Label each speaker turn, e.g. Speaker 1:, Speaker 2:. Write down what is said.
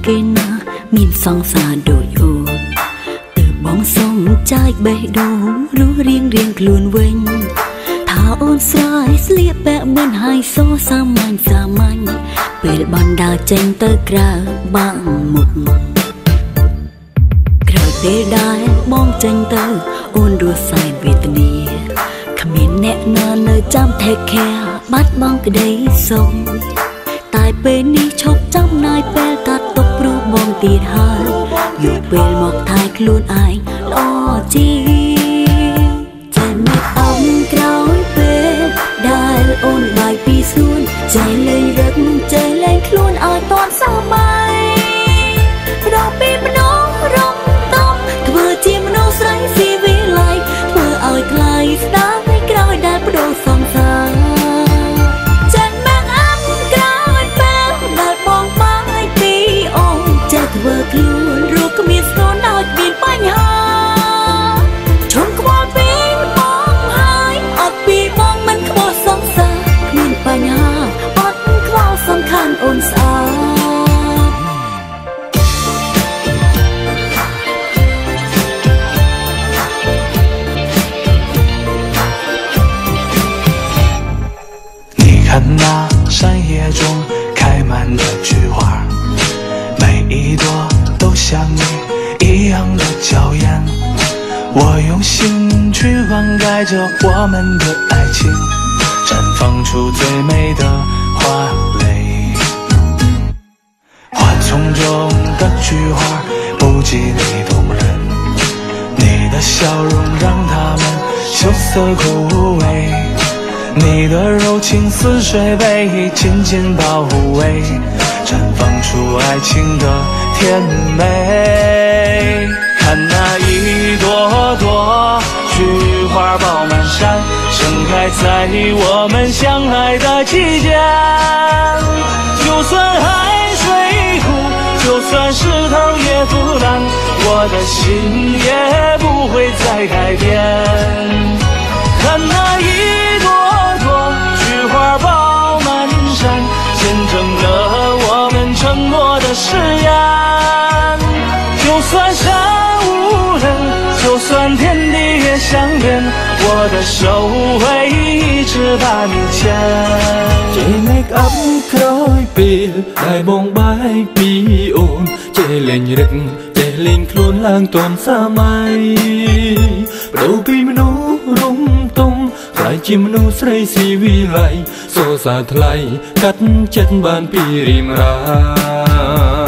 Speaker 1: គេណាមានសង្សារដូចអូនទើបបងសុំចាយបេះដូងរស់រៀងខ្លួនវិញថាអូនស្រ័យស្លៀកពាក់មិនហើយសសាមញ្ញពេលបានដើរចេញទៅក្រៅបាំងមុខក្រោយពេលដែលបងចេញទៅអូនរស់សែនវេទនាគ្មានអ្នកណានៅចាំ take care បាត់បង់ក្តីសុខតែពេលនេះឈប់ចំណាយពេលកាត់ទុកព្រោះបងទៀតហើយយកពេលមកថែខ្លួនឯងល្អជាងចេះមកអំក្រោយពេលដែលអូនបាយពីសួនចេះលេងរឹកចេះលេងខ្លួនឲ្យតាន់សម័យរកពីមនុស្សរំតំធ្វើជាមនុស្សស្រីស៊ីវិល័យធ្វើឲ្យថ្លៃស្ដាប់ឲ្យក្រោយដែលបដូរសង្សារធ្វើខ្លួនរកគ្មានស្គាល់ដល់មានបញ្ហាជុំខ្វល់ពីបងហើយអត់ពីបងមិនខ្វល់សង្សារគ្មានបញ្ហាអត់ខ្វល់សំខាន់អូនស្អាត
Speaker 2: 你看那山野中开满的菊花每一朵都像你一样的娇艳，我用心去灌溉着我们的爱情，绽放出最美的花蕾。花丛中的菊花不及你动人，你的笑容让它们羞涩枯萎，你的柔情似水被紧紧包围。绽放出爱情的甜美，看那一朵朵菊花爆满山，盛开在我们相爱的季节。就算海水枯，就算石头也腐烂，我的心也不会再改变。看那一朵朵菊花爆满山，见证了承诺的誓言，就算山无人，就算天地也相连，我的手会一直把你牵。
Speaker 3: ចេះ make up ក្រោយពេលដែលបងបាយពីអូនចេះលេងរឹកចេះលេងខ្លួនឡើងទាន់សម័យបដូរពីមនុស្សរំទុំខ្លាយជាមនុស្សស្រីស៊ីវិល័យសរសើរថ្លៃកាត់ចិត្តបានពីរៀងរា